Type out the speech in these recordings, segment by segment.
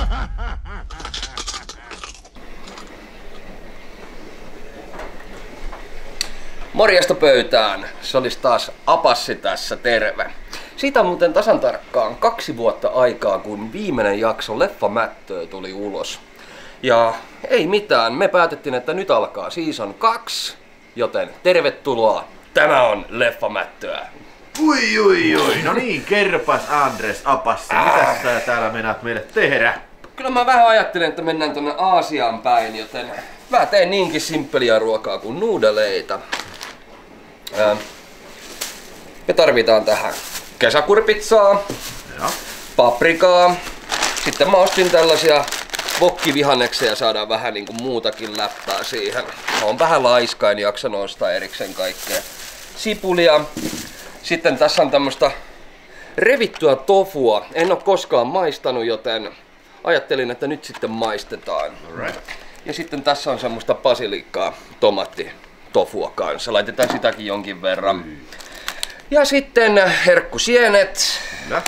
Morjesta pöytään. Se olisi taas Apassi tässä, terve. Siitä on muuten tasan tarkkaan 2 vuotta aikaa, kun viimeinen jakso Leffamättöä tuli ulos. Ja ei mitään, me päätettiin, että nyt alkaa season 2, joten tervetuloa. Tämä on Leffamättöä. Ui. No niin, kerpas Andres Apassi, mitä sä täällä meinaat meille tehdä? Kyllä mä vähän ajattelen, että mennään tonne Aasiaan päin, joten mä teen niinkin simppeliä ruokaa kuin nuudeleita. Me tarvitaan tähän kesäkurpitsaa, paprikaa. Sitten mä ostin tällaisia vokkivihanneksia, saadaan vähän niinku muutakin läppää siihen. Mä oon vähän laiska, en jaksa nostaa erikseen kaikkea. Sipulia. Sitten tässä on tämmöstä revittyä tofua. En oo koskaan maistanut, joten ajattelin, että nyt sitten maistetaan. Alright. Ja sitten tässä on semmoista basiliikkaa, tomattitofua kanssa. Laitetaan sitäkin jonkin verran. Ja sitten herkkusienet,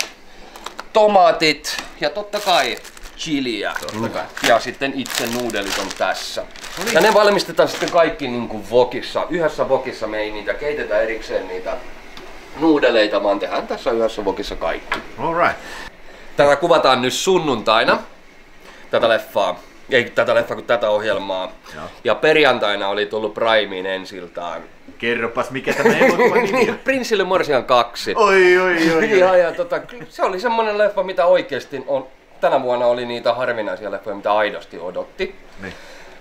tomaatit ja totta kai chiliä. Ja sitten itse nuudelit on tässä. Ja ne valmistetaan sitten kaikki niin kuin wokissa. Yhdessä wokissa me ei niitä keitetä erikseen niitä nuudeleita, vaan tehdään tässä yhdessä wokissa kaikki. Alright. Tätä kuvataan nyt sunnuntaina, tätä leffaa. Ei tätä leffaa, kuin tätä ohjelmaa. Ja perjantaina oli tullut Primeen ensiltaan. Kerropas, mikä tämä elokuvan nimi on? Prinssille Morsian 2. Oi. Ja se oli semmonen leffa, mitä oikeesti on. Tänä vuonna oli niitä harvinaisia leffoja, mitä aidosti odotti. Niin.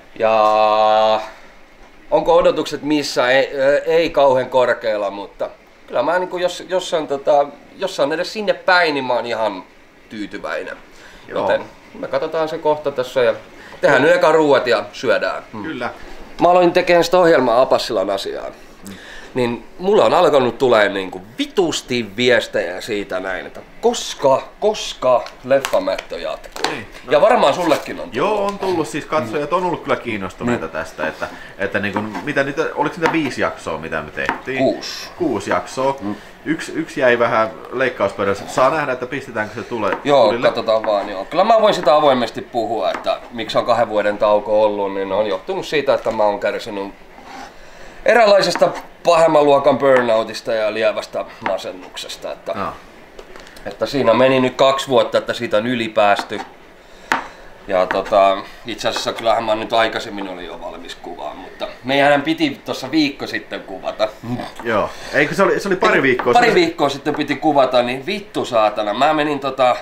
Ja onko odotukset missä? Ei kauhean korkealla, mutta kyllä mä niinku, jos on edes sinne päin, niin mä oon ihan tyytyväinen. Joten me katsotaan se kohta tässä ja tehdään nyt eka ruuat ja syödään. Kyllä. Mä aloin tekemään sitä ohjelmaa Apassilan asiaan. Niin mulla on alkanut tulee niinku vitusti viestejä siitä näin, että koska Leffamättö jatkuu. Niin, no. Ja varmaan sullekin on tullut. Joo, on tullut, siis katsojat on ollut kyllä kiinnostuneita tästä, että niin kuin, mitä niitä, oliko niitä 5 jaksoa, mitä me tehtiin? 6 jaksoa. Yksi jäi vähän leikkauspöydässä. Saa nähdä, että pistetäänkö se Joo, tulille. katsotaan vaan. Joo. Kyllä mä voin sitä avoimesti puhua, että miksi on 2 vuoden tauko ollut, niin on johtunut siitä, että mä oon kärsinyt eräänlaisesta pahemman luokan burnoutista ja lievästä masennuksesta. Että siinä meni nyt 2 vuotta, että siitä on ylipäästy. Ja itse asiassa kyllähän mä nyt aikaisemmin olin jo valmis kuvaan, mutta meidän piti tuossa viikko sitten kuvata. Joo, eikö se oli pari viikkoa? Pari viikkoa sitten piti kuvata, niin vittu saatana. Mä menin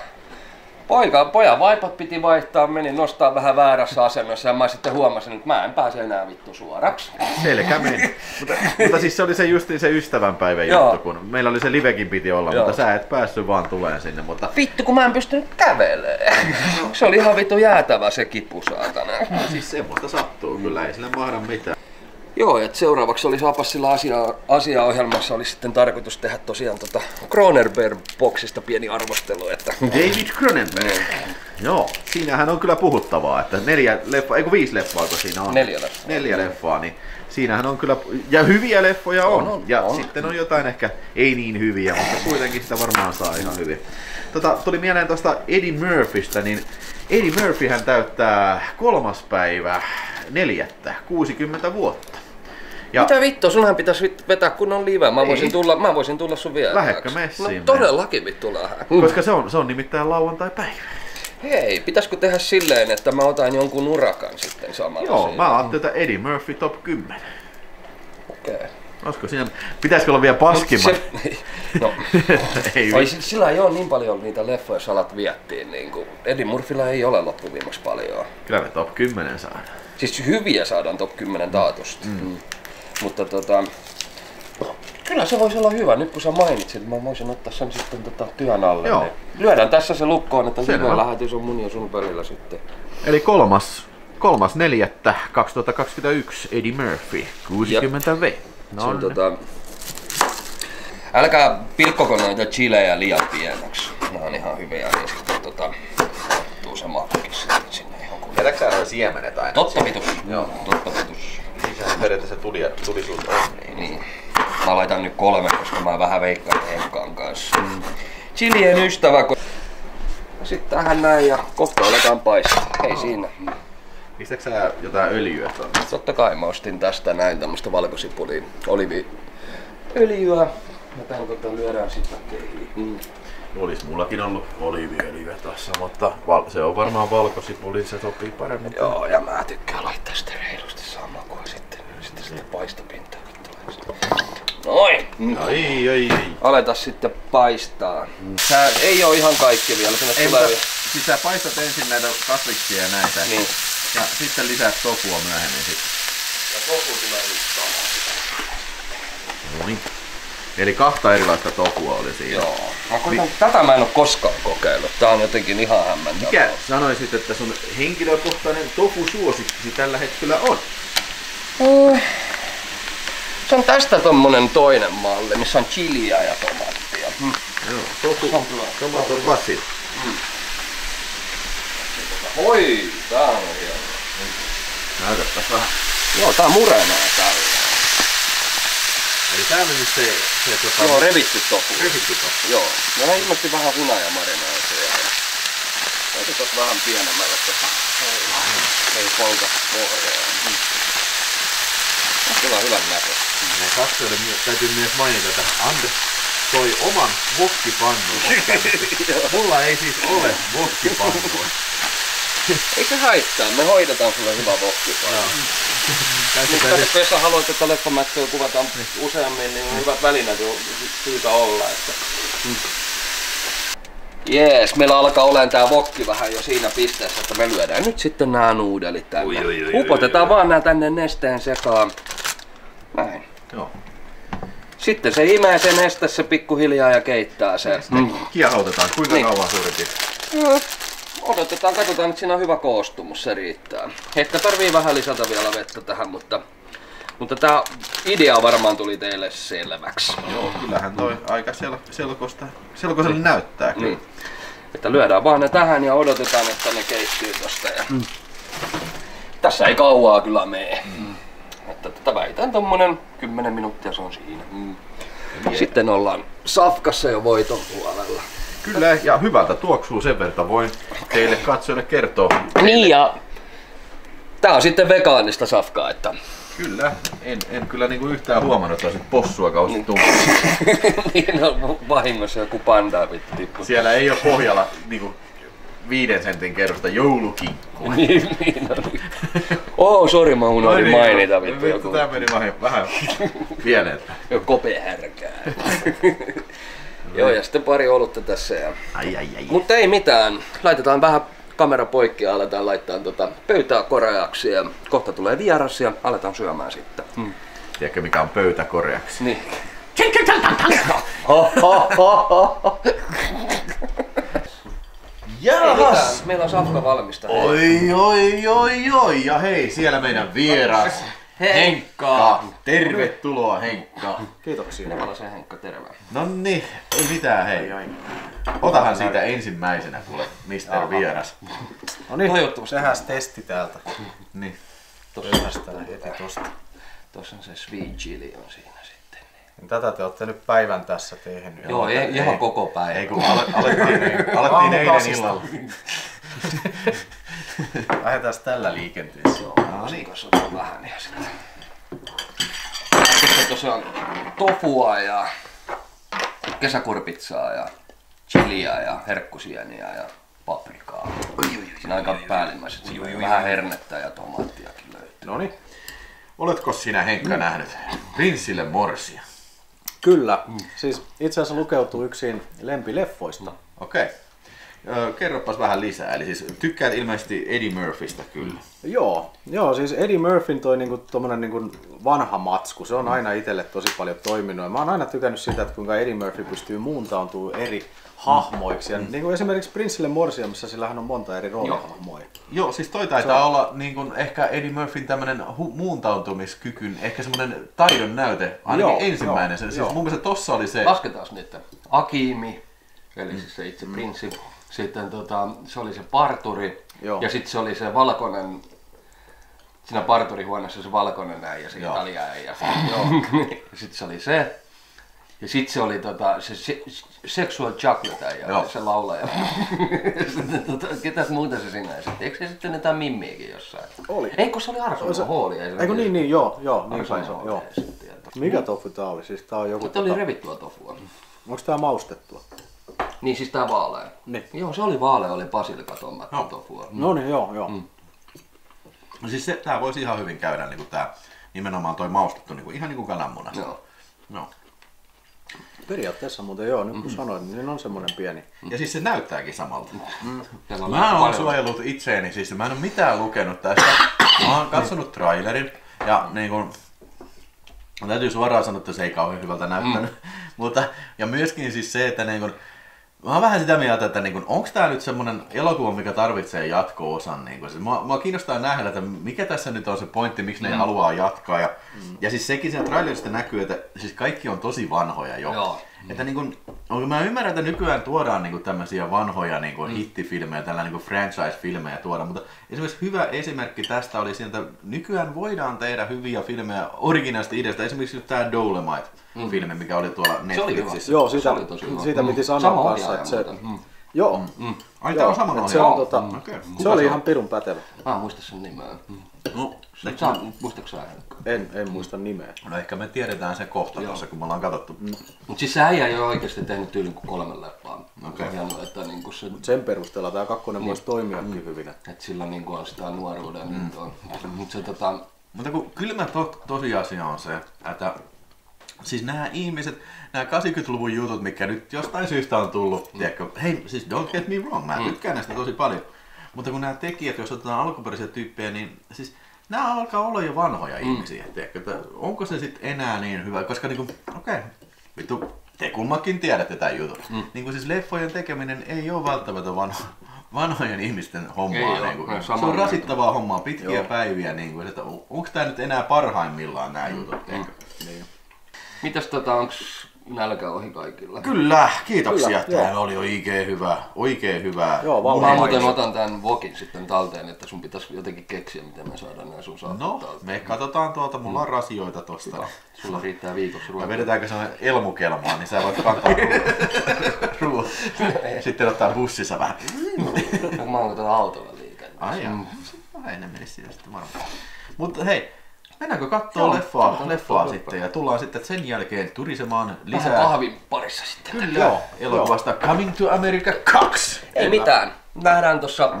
pojan vaipat piti vaihtaa, menin nostaa vähän väärässä asennossa ja mä sitten huomasin, että mä en pääse enää vittu suoraksi. Selkä meni. mutta siis se oli se justiin se ystävänpäivän juttu, kun meillä oli se livekin piti olla, mutta sä et päässyt vaan tuleen sinne. Mutta vittu kun mä en pystynyt kävelemään. Se oli ihan vittu jäätävä se kipu saatana. Siis semmoista sattuu kyllä, ei sillä mahda mitään. Joo, että seuraavaksi olisi Apassilla asiaohjelmassa olisi sitten tarkoitus tehdä tosiaan Cronenberg-boksista pieni arvostelu, että David Cronenberg. Joo, siinähän on kyllä puhuttavaa, että 5 leffaa, kun siinä on. 4 leffaa, niin siinähän on kyllä, ja hyviä leffoja on. Sitten on jotain ehkä ei niin hyviä, mutta kuitenkin sitä varmaan saa ihan hyvin. Tuli mieleen tuosta Eddie Murphystä, niin Eddie Murphyhän täyttää 3.4. 60 vuotta. Ja mitä vittua, sunhan pitäisi vetää kunnon live. Mä voisin tulla sun vielä. Lähetkö messiin? No todellakin vittu lähden. Koska se on nimittäin lauantai-päivä. Hei, pitäisikö tehdä silleen, että mä otan jonkun urakan sitten samalla? Joo, mä ajattelin, että Eddie Murphy top 10. Okei. Olisiko siinä, pitäisikö olla vielä paskimmat? Sillä ei ole niin paljon niitä leffoja, jos alat viettiin. Niin kuin Eddie Murphyllä ei ole loppuviimeksi paljon. Kyllä me top 10 saadaan. Siis hyviä saadaan top 10 taatusti. Mutta kyllä se voisi olla hyvä. Nyt kun sä mainitsit, mä voisin ottaa sen sitten työn alle. Joo. Niin lyödään tässä se lukkoon, että hyvä lähetys on mun ja sun välillä sitten. Eli 3.4.2021 Eddie Murphy, 60 V. No, älkää pilkkoko noita chilejä liian pieneksi. Nämä on ihan hyviä, niin sitten tuu se makkukin sitten sinne ihan kunnolla. Jätätkö sä noin siemenet aina? Totta vitus. Joo. Totta vitus. Sehän periaatteessa tulisuus on. Niin. Mä laitan nyt 3, koska mä vähän veikkaan Henkkaan kanssa. Chilien ystävä, Sitten tähän näin ja kohta aletaan paistaa. Ei siinä. Pistääkö sä jotain öljyä tuonne? Totta kai mä ostin tästä näin tämmöstä valkosipulia, oliiviöljyä. Ja tän lyödään sitten kehiin. Olis mullakin ollut oliiviöljyä tässä, mutta se on varmaan valkosipuli, se sopii paremmin. Joo, ja mä tykkään laittaa sitä reilusti samakua sitten sitä paistopintaakin tulee. Noin! Ai. Aletaan sitten paistaa. Tää ei oo ihan kaikki vielä, sinne tulee vielä. Siis sä paistat ensin näitä kasviksia ja näitä. Niin. Ja sitten lisäät tofua myöhemmin sitten. Ja tofu tulee nyt samaan. Noin. Eli 2 erilaista tofua oli siinä. Joo. Tätä mä en oo koskaan kokeillut. Tää on jotenkin ihan hämmentävää. Mikä sanoisit, että sun henkilökohtainen tofu-suosikki tällä hetkellä on? Se on tästä tommonen toinen malli, missä on chiliä ja tomaattia. Joo, tofu, tomaton basil. Oi, tää on hieno. Näytäpäs vähän. Joo, tää murenee tällä. Eli tää meni se Joo, revitty tofu. Revitty tofu. Joo. Mä ilmeisesti vähän hunajamarinaaseja. Otetaan vähän pienemmällä tossa. Ei polta pohjaa. Kyllä on hyvän näköistä. Katsojille täytyy myös mainita, että Anders toi oman wokkipannun. Mulla ei siis ole wokkipannua. Ei se haittaa, me hoidetaan sulle hyvä wokkipannu. Jos sä haluat, että leffamättöä kuvataan useammin, niin hyvät välineet on syytä olla. Jees, meillä alkaa olemaan tää wokki vähän jo siinä pisteessä, että me lyödään nyt sitten nää nuudelit tänne. Upotetaan vaan nää tänne nesteen sekaan. Näin. Joo. Sitten se imee sen nesteessä pikkuhiljaa ja keittää sen. Kiehautetaan. Kuinka kauan suurin piirtein? Odotetaan, katsotaan, että siinä on hyvä koostumus, se riittää. Ehkä tarvii vähän lisätä vielä vettä tähän, mutta tää idea varmaan tuli teille selväksi. Joo, kyllähän toi aika selkoiselle näyttää. Niin. Että lyödään vaan ne tähän ja odotetaan, että ne keittyy tosta. Ja tässä ei kauaa kyllä mene. Että tätä väitän tommonen 10 minuuttia, se on siinä. Sitten ollaan safkassa jo voiton puolella. Kyllä, ja hyvältä tuoksuu sen verran, voin teille katsojille kertoa. Niin, ja tää on sitten vegaanista safkaa, että... Kyllä, en kyllä niinku yhtään huomannut, että olisit possua kausi tullut. Niin on vahingossa joku panda vittu tippu. Siellä ei oo pohjalla niinku 5 sentin kerrosta joulukinkkua. Niin on. Sori, mä unohdin mainita vittu joku. Tää meni vähän pieneeltä. Joku kopehärkää. Joo, ja sitten pari olutta tässä. Ja... Ai. Mutta ei mitään. Laitetaan vähän kamera poikki ja aletaan laittaa pöytää koreaksi. Ja kohta tulee vieras ja aletaan syömään sitten. Tiedätkö mikä on pöytä koreaksi? Niin. Jahas! Meillä on safka valmista. Oi. Ja hei, siellä meidän vieras. Henkka! Tervetuloa Henkka! Kiitoksia. Nevalaisen Henkka, terve. Nonni, ei mitään hei. Otahan siitä ensimmäisenä kuule, Mr. Vieras. No niin, toivottavasti. tehdään testi täältä. Niin. Pöytästään heti tosta. Tuossa on se sweet chili on siinä sitten. Niin tätä te olette nyt päivän tässä tehnyt. Joo, ihan koko päivä. Ei kun alettiin eilen illalla. Lähdetään tällä liikenteessä. Joo, niin. Kasvataan vähän ja sitten. Sitten tosiaan tofua ja kesäkurpitsaa ja chiliä ja herkkusieniä ja paprikaa. Siinä aika päällimmäiset. Vähän hernettä ja tomaattiakin löytyy. Noniin. Oletko sinä Henkka nähnyt Prinssille morsia? Kyllä. Siis itse asiassa lukeutuu yksin lempileffoista. Okei. Kerropas vähän lisää. Eli siis tykkäät ilmeisesti Eddie Murphystä kyllä. Joo, siis Eddie Murphyn toi tommonen vanha matsku, se on aina itselle tosi paljon toiminut. Ja mä oon aina tykännyt sitä, että kuinka Eddie Murphy pystyy muuntautumaan eri hahmoiksi. Ja niin kuin esimerkiksi Prinssille morsia, missä sillähän on monta eri roolihahmoja. Joo, siis toi taitaa olla niin kuin ehkä Eddie Murphyn tämmönen muuntautumiskykyn, ehkä semmonen taidon näyte, ainakin ensimmäinen. Siis mun mielestä tossa oli se... Lasketaas nyt. Akimi, eli siis se itse prinssi. Sitten se oli se parturi. Joo. Ja sitten se oli se valkoinen, siinä parturihuoneessa se valkoinen äijä, se Italia äijä. Sitten se oli se. Ja sit se oli se Sexual Chocolate äijä, se laulaja. Ketäs muuta se siinä esitti? Eikö se sitten jotain mimmiäkin jossain? Oli. Eikö se oli Arson Halli? Eikö niin, joo, niin Arson se on, Hall joo. esitti. Mikä tofu tää oli? Siis tää on joku... Tämä oli revittua tofua. Onks tää maustettua? Niin siis tää vaalea. Niin. Joo, se oli vaalea, oli basilikatomatti tofua. No niin, joo. No siis tää voisi ihan hyvin käydä niinku tää nimenomaan toi maustettu niinku ihan niinku kananmuna. Joo. Periaatteessa muuten joo, nyt kun sanoin, niin on semmonen pieni. Ja siis se näyttääkin samalta. Mä oon suojellut itseeni, siis mä en oo mitään lukenut tästä. Mä oon katsonut trailerin ja niinku... Täytyy suoraan sanoa, että se ei kauhean hyvältä näyttänyt. Mutta, ja myöskin siis se, että niinku... Mä oon vähän sitä mieltä, että niinku, onks tää nyt semmonen elokuva, mikä tarvitsee jatko-osan. Niinku. Siis mua kiinnostaa nähdä, että mikä tässä nyt on se pointti, miksi ne haluaa jatkaa. Ja siis sekin sen trailerista näkyy, että siis kaikki on tosi vanhoja jo. Joo. Että niinku, mä ymmärrän, että nykyään tuodaan niinku tämmöisiä vanhoja niinku hittifilmejä, tällä niinku franchise-filmejä tuodaan, mutta esimerkiksi hyvä esimerkki tästä oli siinä, että nykyään voidaan tehdä hyviä filmejä originaalista ideasta. Esimerkiksi tämä Dolomite-filmi, mikä oli tuolla Netflixissä. Joo, siitä piti sanoa kanssa, että se... Joo. Ai, tää on saman ohjaaja. Se oli ihan pirun pätevä. Muista sen nimeä. No, Muistatko sä? En muista nimeä. No ehkä me tiedetään se kohta tuossa, kun me ollaan katsottu. Mut siis se äijä ei oo oikeesti tehnyt tyylin kuin 3 leppaa. Okei. Niinku se... Sen perusteella tää kakkonen voisi toimiakin hyvin. Et sillä niinku on sitä nuoruuden intoa. Mut se Mutta kun kylmä tosiasia on se, että siis nämä ihmiset, nämä 80-luvun jutut, mikä nyt jostain syystä on tullut, tiedätkö, hei, siis don't get me wrong, mä tykkään näistä tosi paljon. Mutta kun nämä tekijät, jos otetaan alkuperäisiä tyyppejä, niin siis nämä alkaa olla jo vanhoja ihmisiä, tiedätkö, että onko se sitten enää niin hyvä, koska niinku, vittu, te kummakin tiedätte tämän jutun. Niinku siis leffojen tekeminen ei ole välttämättä vanhojen ihmisten hommaa. Se on rasittavaa hommaa, pitkiä päiviä, että onko tämä nyt enää parhaimmillaan nämä jutut, tiedätkö? Mitäs onks nälkä ohi kaikilla? Kyllä, kiitoksia. Tämä oli oikein hyvä. Joo, mä muuten otan tän vokin sitten talteen, että sun pitäisi jotenkin keksiä, miten me saadaan nää sun saattaa talteen. Me katsotaan tuolta, mulla on rasioita tosta. Sulla riittää viikoksi ruokaa. Vedetäänkö sellainen elmukelmaa, niin sä voit kantaa ruoan. Sitten ottaa bussissa vähän. Mä oon tätä autolla liikenteessä. Ai jaa, ne menisi siinä sitten varmaan. Mutta hei, mennäänkö kattoo leffaa sitten ja tullaan sitten sen jälkeen turisemaan lisää. Vähän kahvin parissa sitten. Kyllä, joo, elokuvasta Coming to America 2. Ei mitään, nähdään tossa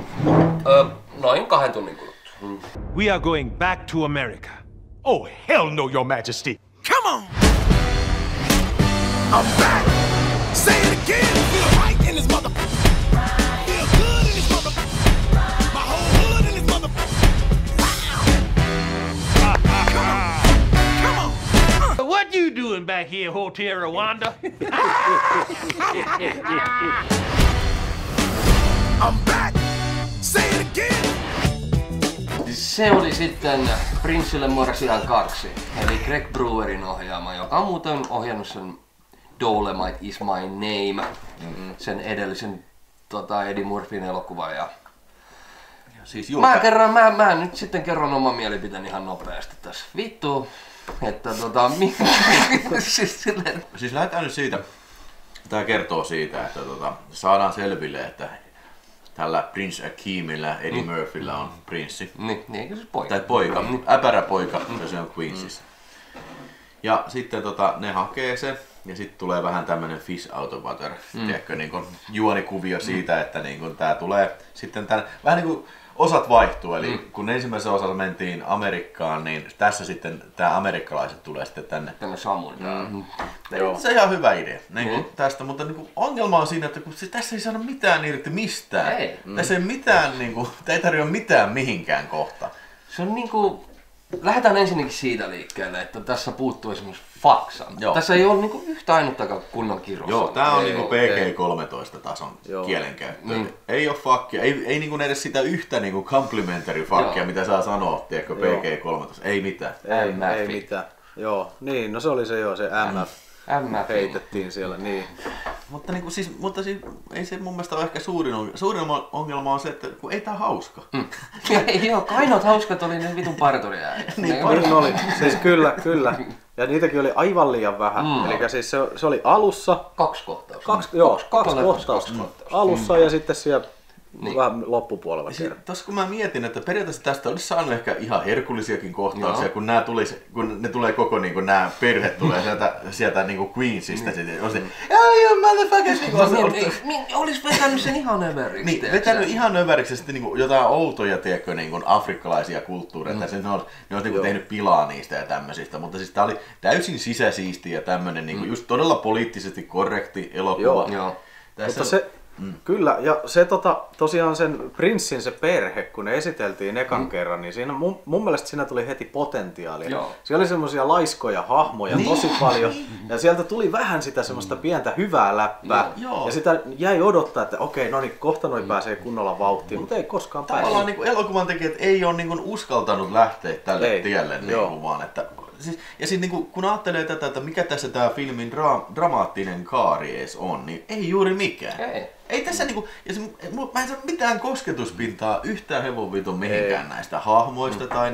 noin 2 tunnin kuluttua. We are going back to America. Oh, hell no, your majesty. Come on! I'm back! Say it again! Feel right in this mother... Feel good in this mother... My whole hood in this mother... Come on! What you doing back here, Hotel Rwanda? I'm back! Say it again! Se oli sitten Prinssille Morsian 2, eli Greg Brewerin ohjaama, joka on muuten ohjannut sen Dolomite is my name, sen edellisen Eddie Murphyn elokuvan. Ja siis mä nyt sitten kerron oman mielipiteeni ihan nopeasti tässä. Vittu, että siis lähdetään nyt siitä, tää kertoo siitä, että saadaan selville, että tällä Prince Akeemillä, Eddie Murphyllä on prinssi. Niin, eikö se poika? Tai poika, äpärä poika, ja se on Queensissa. Ja sitten ne hakee se, ja sitten tulee vähän tämmönen fish out of water, tiedätkö, niin kuin juonikuvio siitä, että niin kuin tää tulee sitten vähän niin kuin osat vaihtuu, eli kun ensimmäisessä osassa mentiin Amerikkaan, niin tässä sitten tää amerikkalaiset tulee sitten tänne Samuun. Se on ihan hyvä idea niin tästä, mutta niin ongelma on siinä, että kun tässä ei saada mitään irti mistään. Ei. Tässä ei mitään, ei tarjoa mitään mihinkään kohta. Se on niinku... Lähdetään ensinnäkin siitä liikkeelle, että tässä puuttuu esimerkiksi faksa. Tässä ei ole niinku yhtä ainuttakaan kunnon kirjoa. Joo, tää on niinku PG-13 tason kielenkäyttö. Ei oo fakkia, ei niinku edes sitä yhtä niinku complimentary fakkia, mitä saa sanoa, tiedätkö, PG-13. Ei mitään. Ei mitään. Joo, niin, no se oli se se MF heitettiin siellä, niin. Mutta ei se mun mielestä ole ehkä suurin ongelma on se, että kun ei tää hauska. Joo, ainoat hauskat oli ne vitun parturiäänet. Niin oli, siis kyllä. Ja niitäkin oli aivan liian vähän. Eli siis se oli alussa. 2 kohtausta. Kaksi kohtausta. Alussa ja sitten siellä vähän loppupuolella kerran. Tossa kun mä mietin, että periaatteessa tästä olisi saanut ehkä ihan herkullisiakin kohtauksia, kun ne tulee koko niinku nämä perhe tulee sieltä niinku Queensista sitten. On se, you motherfuckers! Olis vetänyt sen ihan överiksi. Niin, vetänyt ihan överiksi sitten niinku jotain outoja, tiedätkö, niinku afrikkalaisia kulttuureita. Ne olisi niinku tehnyt pilaa niistä ja tämmöisistä. Mutta siis tää oli täysin sisäsiisti ja tämmönen niinku just todella poliittisesti korrekti elokuva. Joo. Mutta se, kyllä, ja se tosiaan sen prinssin se perhe, kun ne esiteltiin ekan kerran, niin siinä mun mielestä siinä tuli heti potentiaalia. Joo. Siellä oli semmoisia laiskoja hahmoja tosi paljon, ja sieltä tuli vähän sitä semmoista pientä hyvää läppää, ja sitä jäi odottaa, että okei, no niin, kohta noi pääsee kunnolla vauhtiin, mutta ei koskaan pääse. Tavallaan niin elokuvan tekijät ei ole niin uskaltanut lähteä tälle tielle, niin vaan että... Ja sitten niin kun ajattelee tätä, että mikä tässä tämä filmin dramaattinen kaari edes on, niin ei juuri mikään. Ei tässä niinku, mä en saa mitään kosketuspintaa yhtään hevon vitun mihinkään näistä hahmoista tai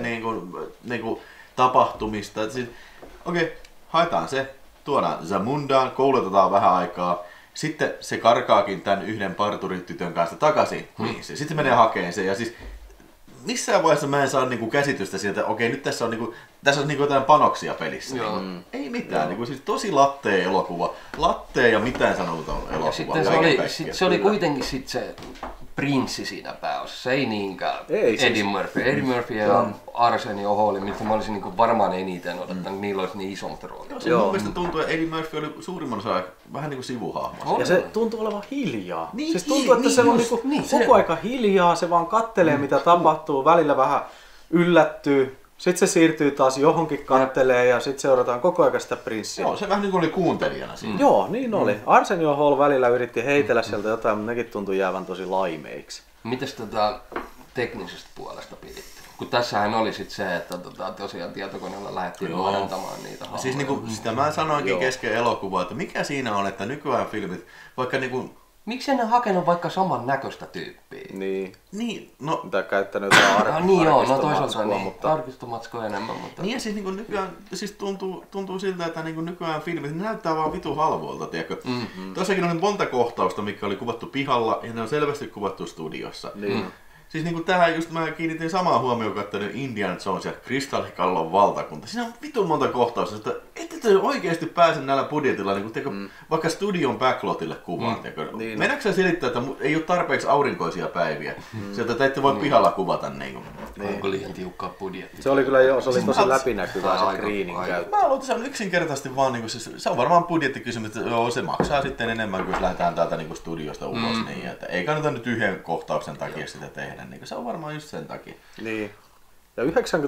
niinku tapahtumista. Siis, okei, haetaan se, tuodaan Zamundaan, koulutetaan vähän aikaa. Sitten se karkaakin tämän yhden parturitytön kanssa takaisin Queensiin. Sitten menee hakeen sen ja siis missään vaiheessa mä en saa niinku käsitystä siitä, että okei, nyt tässä on niinku jotain panoksia pelissä. Ei mitään, niinku, siis tosi lattea elokuva. Lattea ja mitään sanomaton elokuva. Ja sitten se oli kuitenkin sit se prinssi siinä pääosassa, ei niinkään Eddie Murphy. Eddie Murphy ja Arsenio Hall, mitä mä olisin niinku varmaan eniten odottanut, niillä olisi niin isommat roolit. Mun mielestä tuntuu, että Eddie Murphy oli suurimman osa vähän niinku sivuhahmo. Ja se tuntuu olevan hiljaa. Siis tuntuu, että se on koko aika hiljaa, se vaan kattelee mitä tapahtuu, välillä vähän yllättyy. Sitten se siirtyy taas johonkin kattelee ja sitten seurataan koko ajan sitä prinssiä. Joo, se vähän niin kuin oli kuuntelijana siinä. Joo, niin oli. Arsenio Hall välillä yritti heitellä sieltä jotain, mutta nekin tuntui jäävän tosi laimeiksi. Mites teknisestä puolesta piditte? Kun tässähän oli sit se, että tosiaan tietokoneella lähdettiin luodentamaan niitä hahmoja. Siis niinku, sitä mä sanoinkin kesken elokuvaa, että mikä siinä on, että nykyään filmit, vaikka niinku... Miksi ne hakenut vaikka saman näköistä tyyppiä? Niin, no... Mitä käyttänyt jotain niin joo, no toisaalta niin, arkistomatskoa enemmän, mutta... Niin ja siis niinku nykyään, siis tuntuu siltä, että niinku nykyään filmit näyttää vaan vitu halvolta, tiedätkö? Tossakin oli monta kohtausta, mikä oli kuvattu pihalla ja ne on selvästi kuvattu studiossa. Siis niinku tähän just mä kiinnitin samaa huomioon katsoin Indiana Jones ja Kristallikallon valtakunta. Siinä on vitun monta kohtausta, että ette te oikeesti pääse näillä budjetilla niinku, vaikka studion backlotille kuvaan. Niin, mennäänkö sä selittää, että ei ole tarpeeksi aurinkoisia päiviä? Sieltä te ette voi pihalla kuvata niinku. Onko liian tiukkaa budjetti? Se oli kyllä se oli tosi läpinäkyvää se greenin käyttö. Mä luulen, että se on yksinkertaisesti vaan niinku, se on varmaan budjettikysymys, että se maksaa sitten enemmän, kun lähdetään täältä niinku studiosta ulos. Niin, että ei kannata nyt yhden kohtauksen takia sitä tehdä. Niin, se on varmaan just sen takia. Niin. Ja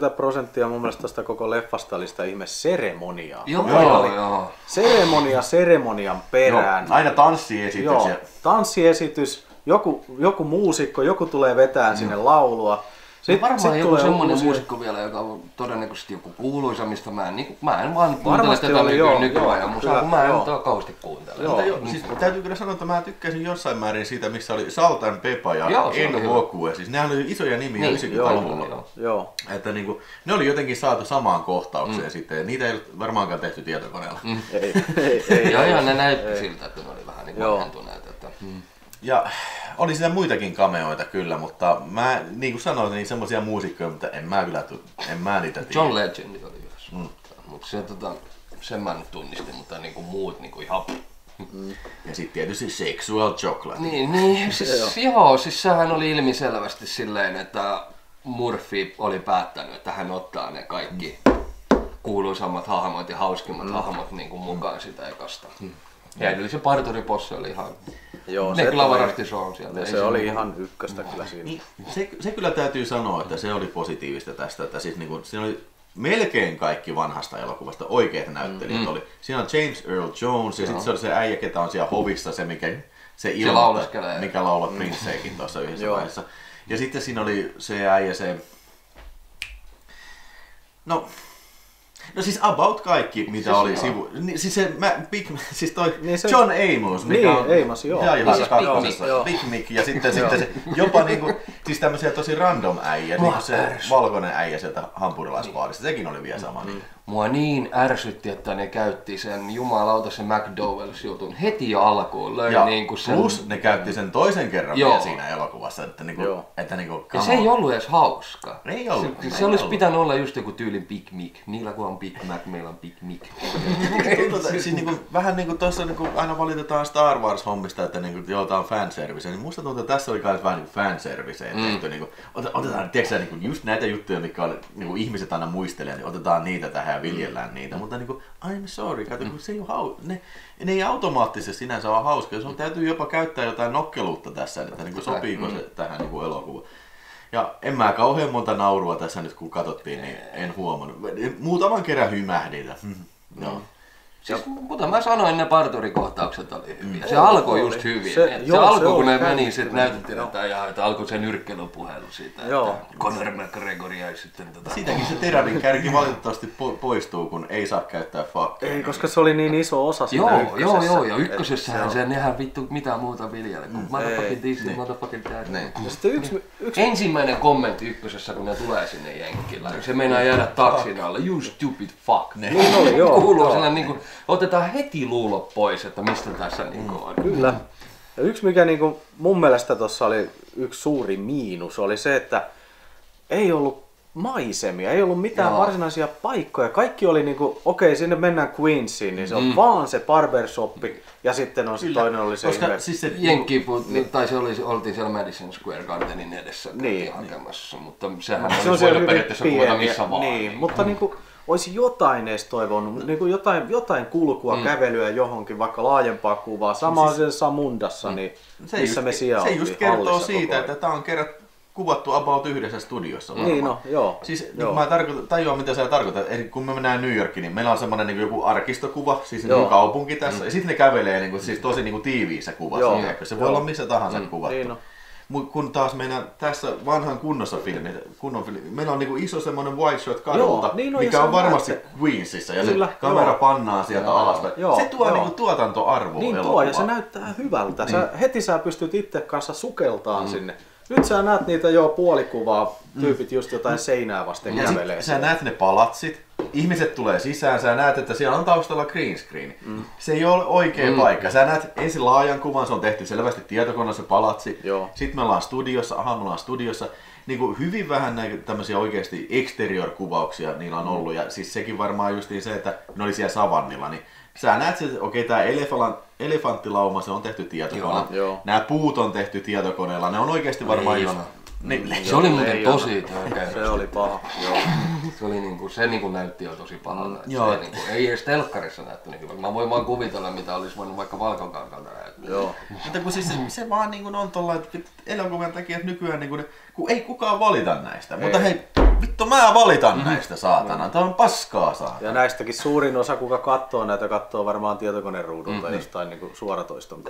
90% mun mielestä tästä koko leffasta oli sitä ihme seremoniaa. Joo. Seremonian perään. Joo, aina tanssiesitys. Joo, tanssiesitys, joku muusikko, joku tulee vetään sinne laulua. Varmaan joku semmoinen muusikko vielä, joka on todennäköisesti joku kuuluisa, mistä mä en vaan kuuntele tätä nykyajan musaa, kun mä en kauheasti kuuntele. Siis täytyy kyllä sanoa, että mä tykkäsin jossain määrin siitä, missä oli Salt and Pepper ja N.W.Q. Siis nehän oli isoja nimiä 90-luvulla. Joo. Että niinku, ne oli jotenkin saatu samaan kohtaukseen sitten, ja niitä ei varmaankaan tehty tietokoneella. Ei. Joo, ne näytti siltä, että ne oli vähän niin vanhentuneet. Ja oli siinä muitakin cameoita kyllä, mutta mä niin kuin sanoin, niin semmoisia muusikkoja, mutta en mä niitä tiedä. John Legend oli myös. Mutta sen mä nyt tunnistin, mutta niinku muut niinku ihan... Ja sitten tietysti Sexual Chocolate. Niin siis sehän oli ilmiselvästi silleen, että Murphy oli päättänyt, että hän ottaa ne kaikki kuuluisammat hahmot ja hauskimmat hahmot niinku mukaan sitä ekasta. Ja se parturipossi oli ihan... Joo, ne kyllä varasti se on sieltä. Se oli ihan ykköstä kyllä siinä. Niin, se kyllä täytyy sanoa, että se oli positiivista tästä, että siis niinku, siinä oli melkein kaikki vanhasta elokuvasta oikeat näyttelijät oli. Siinä on James Earl Jones ja sitten se oli se äijä, ketä on siellä hovissa, se ilmoittaa, mikä laulaa Princeikin tuossa yhdessä vaiheessa. Ja sitten siinä oli se äijä, No siis about kaikki, mitä siis oli sivu. Siis se, siis toi niin se, John Amos, mikä on Amos, joo. Big Mick ja sitten se jopa niinku, siis tämmöisiä tosi random äijä, niinku se valkoinen äijä sieltä hampurilaisbaarista, sekin oli vielä sama. Mua niin ärsytti, että ne käytti sen jumalauta sen McDowell's-jutun heti alkuun. Ja niinku sen... plus ne käytti sen toisen kerran vielä siinä elokuvassa. Että niinku, ja se ei ollut edes hauska. Ei ollut. Se olisi pitänyt olla just joku tyylin Big Mick. Niillä kun on Big Mac, meillä on Big Mick. Siis niinku, vähän niinku tossa niinku aina valitetaan Star Wars-hommista, että niinku, joo, tää on fanservice. Niin musta tuntuu, että tässä oli myös vähän niinku fanserviceen tehty. Niinku, otetaan, tiedätkö niinku, just näitä juttuja, mitkä oli, niinku, ihmiset aina muistelee, niin otetaan niitä tähän ja viljellään niitä. Mutta niinku, I'm sorry, kato, se ei ole ne ei automaattisesti sinänsä ole hauska. Sun täytyy jopa käyttää jotain nokkeluutta tässä, että niinku, sopiiko se tähän niinku, elokuvaan. Ja en mä kauhean monta naurua tässä nyt kun katsottiin, niin en huomannut. Muutaman kerran hymähdin. No. Siis, kuten mä sanoin, ne parturikohtaukset oli hyviä. Se alkoi just hyvin. Se alkoi, kun ne meni, sitten näytettiin, että alkoi se nyrkkeilypuhelu siitä, että Conor McGregor jäi sitten... Siitäkin se terävin kärki valitettavasti poistuu, kun ei saa käyttää fuckia. Ei, koska se oli niin iso osa siinä ykkösessä. Joo, ja ykkösessähän se nehän vittu mitään muuta viljellä kuin motherfucking Disney, motherfucking Disney. Ensimmäinen kommentti ykkösessä, kun ne tulee sinne Jenkkillä, se meinaa jäädä taksin alle, you stupid fuck. Kuuluu sellainen niinku... Otetaan heti luulot pois, että mistä tässä niinku on. Kyllä. Ja yksi mikä niinku mun mielestä tuossa oli yksi suuri miinus oli se, että ei ollut maisemia, ei ollut mitään varsinaisia paikkoja. Kaikki oli niinku, okei, sinne mennään Queensiin, niin se on vaan se barbershoppi ja sitten on se toinen oli se ihme. Siis se tai se oltiin siellä Madison Square Gardenin edessä hakemassa, mutta sehän oli voinut periaatteessa kuvata missä vaan. Niin, mutta niinku olisi jotain edes toivonut, niin kuin jotain kulkua, kävelyä johonkin, vaikka laajempaa kuvaa. Sama on siis Samundassa, niin missä me siellä se just kertoo siitä, että tämä on kerran kuvattu about yhdessä studiossa. Niin, no, joo. Siis joo. Mä tajuan, mitä sä tarkoitat. Eli kun me mennään New Yorkiin, niin meillä on semmoinen niin joku arkistokuva, siis niin kaupunki tässä. Ja sitten ne kävelee niin kuin, siis tosi niin kuin tiiviissä kuvassa. Se voi olla missä tahansa kuvattu. Niin, no. Kun taas meidän tässä vanhan kunnon filmi, meillä on niinku iso semmoinen wide shot kadulta, niin mikä on varmasti Queensissa ja kyllä, se kamera pannaan sieltä alaspäin. Se tuo niinku tuotantoarvoa niin elokuvaan. Ja se näyttää hyvältä. Heti sä pystyt itse kanssa sukeltaan sinne. Nyt sä näet niitä puolikuvaa, tyypit just jotain seinää vasten kävelee. Sä näet ne palatsit, ihmiset tulee sisään, sä näet, että siellä on taustalla green screen. Se ei ole oikea paikka. Sä näet ensin laajan kuvan, se on tehty selvästi tietokoneessa palatsi. Sitten me ollaan studiossa. Niin kuin hyvin vähän näitä tämmöisiä oikeasti exterior-kuvauksia niillä on ollut. Ja siis sekin varmaan justiin se, että ne oli siellä savannilla. Niin sä näet, että tää elefanttilauma, se on tehty tietokoneella. Nämä puut on tehty tietokoneella. Ne on oikeasti varmaan just... Se oli muuten tosi törkeä. Se oli paha. Se oli niinku näytti jo tosi pahalta. Niinku, ei edes telkkarissa näyttänyt hyvältä. Mä voin vaan kuvitella, mitä olisi voinut vaikka Valkokankalta näyttää. Joo. Mutta kun siis se vaan niinku on tolla, että elokuvan takia nykyään niinku kun ei kukaan valita näistä. Mutta hei, vittu mä valitan näistä saatana. Tää on paskaa saatana. Ja näistäkin suurin osa, kuka katsoo näitä, katsoo varmaan tietokoneruudulta jostain niinku suoratoiston.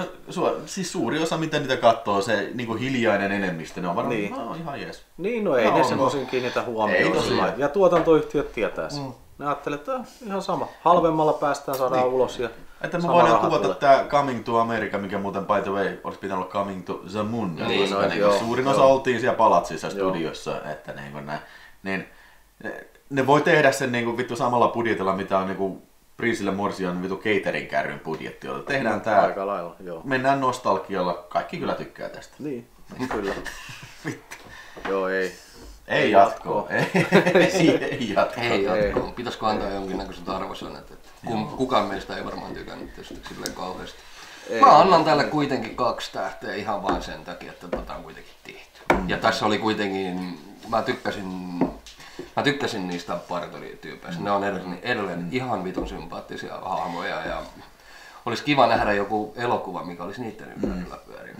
Siis suuri osa, mitä niitä katsoo, se niinku hiljainen enemmistö, ne on varmaan ihan jees. Niin, no ei ne semmoisiin kiinnitä huomioon. Ja tuotantoyhtiöt tietää sen. Ne ajattelee, että ihan sama. Halvemmalla päästään, saadaan ulos ja että me voidaan kuvata tää Coming to America, mikä muuten by the way olisi pitänyt olla Coming to Zamunda. Suurin osa oltiin siellä palatsissa studiossa, että ne voi tehdä sen niinku vittu samalla budjetilla, mitä on niinku Prinsille Morsian vittu catering-kärryn budjetti. Tehdään tää, aika lailla, mennään nostalgialla, kaikki kyllä tykkää tästä. Niin, kyllä. Vittu. Joo, ei. Ei jatkoa. Ei jatkoa. Pitäisikö antaa jonkinnäköiset arvosanat? Kukaan meistä ei varmaan tykännyt tästä silleen kauheasti. Mä annan tälle kuitenkin 2 tähteä ihan vaan sen takia, että tätä on kuitenkin tehty. Ja tässä oli kuitenkin, mä tykkäsin niistä parturityypeistä. Ne on edelleen ihan vitun sympaattisia hahmoja ja olisi kiva nähdä joku elokuva, mikä olisi niiden ympärillä pyörinyt.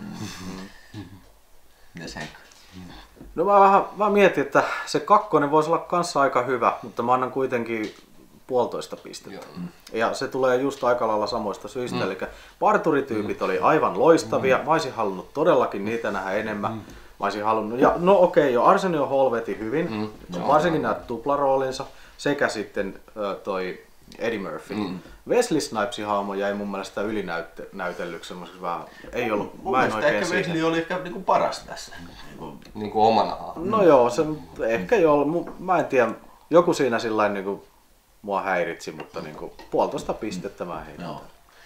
No mä mietin, että se 2 voisi olla kanssa aika hyvä, mutta mä annan kuitenkin 1,5 pistettä. Ja se tulee just aika lailla samoista syistä. Eli parturityypit oli aivan loistavia. Mä olisin halunnut todellakin niitä nähdä enemmän. Mä olisin halunnut, ja no okei, jo Arsenio Hall veti hyvin, varsinkin nämä tuplaroolinsa, sekä sitten toi Eddie Murphy. Wesley Snipesin hahmo jäi mun mielestä ylinäytellyksi semmoiseksi vähän, ei ollut, mä en oikein ehkä Wesley oli ehkä niinku paras tässä. Niinku omana hahmona. No joo, se ehkä joo, mä en tiedä, joku siinä sillain niinku mua häiritsi, mutta niinku 1,5 pistettä mä heitän. Joo.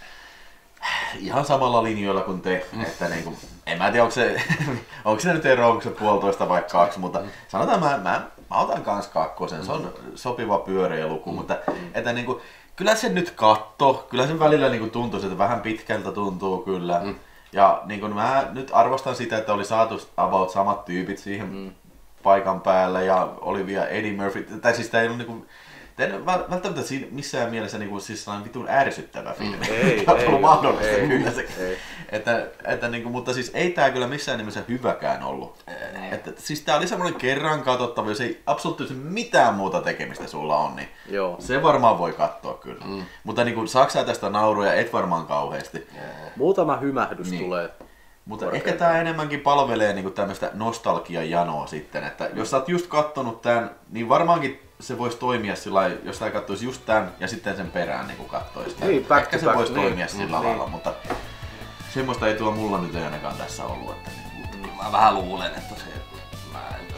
Ihan samalla linjoilla kuin te, että niinku, en mä tiedä onko se nyt ero, onko se 1,5 vai 2, mutta sanotaan mä otan kans 2, se on sopiva pyöreä luku, mutta että niinku, kyllä se nyt kyllä sen välillä niinku tuntuu, että vähän pitkältä tuntuu kyllä. Ja niinku, mä nyt arvostan sitä, että oli saatu about samat tyypit siihen paikan päälle ja oli vielä Eddie Murphy, tai siis tää ei ollut niinku, välttämättä missään mielessä niinku, siis sellainen vitun ärsyttävä filmi. Ei ollut mahdollista kyllä se. Että niinku, mutta siis ei tää kyllä missään nimessä hyväkään ollut. Että, siis tää oli semmoinen kerran katsottava, jos ei absoluuttisesti mitään muuta tekemistä sulla on, niin joo. Se varmaan voi katsoa kyllä. Mutta niinku, saaks sä tästä nauruja? Et varmaan kauheasti. Muutama hymähdys Niin. tulee. Mutta ehkä tää enemmänkin palvelee niinku tämmöistä nostalgiajanoa sitten, että jos sä oot just kattonut tän, niin varmaankin se voisi toimia sillä jos sä kattois just tän ja sitten sen perään niinku kattois tän. Niin, back ehkä to se back, voisi niin. toimia sillä lailla, mutta semmoista ei tuo mulla nyt ainakaan tässä ollut. Että Mä vähän luulen, että se mä en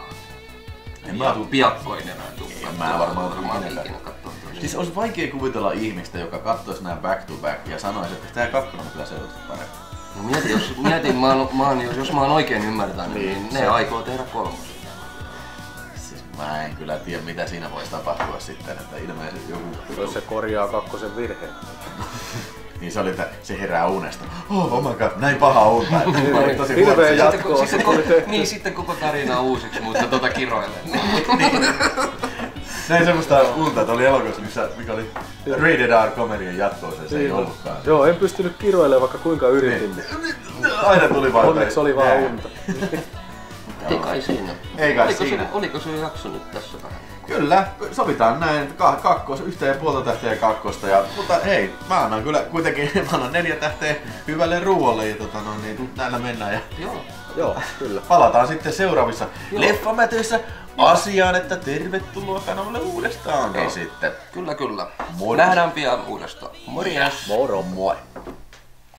ihan piakkoin enää En mä varmaan ikinä katsoa. Siis olisi vaikea kuvitella ihmistä, joka kattoisi nää back to back ja sanoisi, että tää kakkonen on kyllä selvästi parempi. No mietin jos mä oon oikein ymmärtänyt, niin ne aikoo tehdä 3. Siis mä en kyllä tiedä mitä siinä voisi tapahtua sitten, että ilmeisesti joku... Jos se korjaa 2 virheen. Niin se oli, että se herää unesta. Oh my god, näin paha unta. Tosi Hirveä huono. jatkoa. Sitten koko tarina uusiksi, mutta kiroilen. Näin semmoista unta, että oli elokuvassa, mikä oli Rated R-komedian jatkoa, se ei ollutkaan. Joo, en pystynyt kiroilemaan vaikka kuinka yritin. Aina tuli vaan. Onneksi oli vaan unta. Ei kai siinä. Ei kai siinä. Oliko se jakso nyt tässä vähän? Kyllä, sovitaan näin, että 1,5 tähteä 2. Mutta hei, mä annan kyllä kuitenkin 4 tähteä hyvälle ruoalle ja niin näillä mennään. Ja Joo, kyllä. palataan sitten seuraavissa leffamätöissä asiaan, että tervetuloa kanavalle uudestaan. Niin sitten. Kyllä. Moi. Nähdään pian uudestaan. Morjes! Moro. Moi.